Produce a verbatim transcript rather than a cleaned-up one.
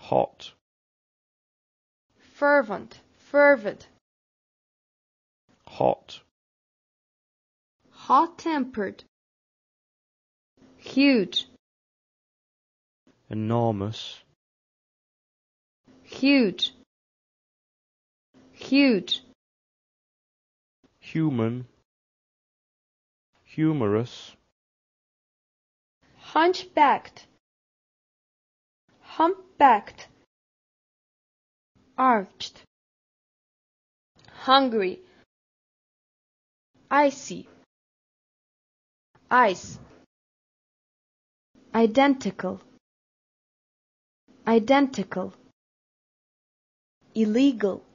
hot, fervent, fervid, hot, hot-tempered, huge, enormous, huge, huge, human, humorous, hunchbacked, humpbacked, arched, hungry, icy, ice, identical, identical, illegal,